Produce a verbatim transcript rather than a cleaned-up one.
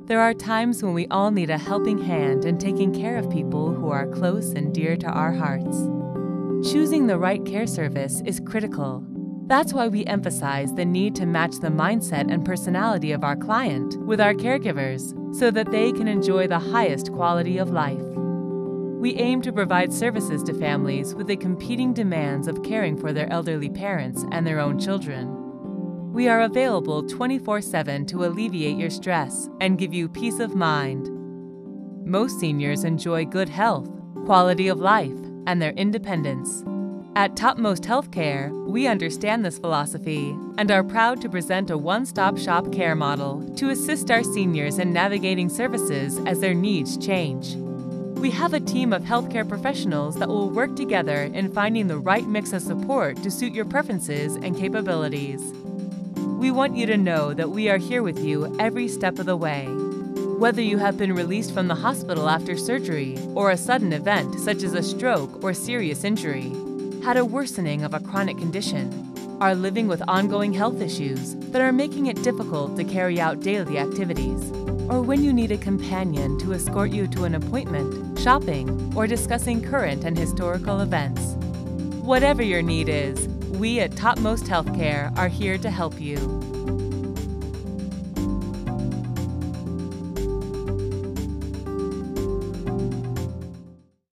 There are times when we all need a helping hand in taking care of people who are close and dear to our hearts. Choosing the right care service is critical. That's why we emphasize the need to match the mindset and personality of our client with our caregivers so that they can enjoy the highest quality of life. We aim to provide services to families with the competing demands of caring for their elderly parents and their own children. We are available twenty-four seven to alleviate your stress and give you peace of mind. Most seniors enjoy good health, quality of life, and their independence. At Topmost Health Care, we understand this philosophy and are proud to present a one-stop shop care model to assist our seniors in navigating services as their needs change. We have a team of healthcare professionals that will work together in finding the right mix of support to suit your preferences and capabilities. We want you to know that we are here with you every step of the way. Whether you have been released from the hospital after surgery or a sudden event such as a stroke or serious injury, had a worsening of a chronic condition, are living with ongoing health issues that are making it difficult to carry out daily activities, or when you need a companion to escort you to an appointment, shopping, or discussing current and historical events. Whatever your need is, we at Topmost Health Care are here to help you.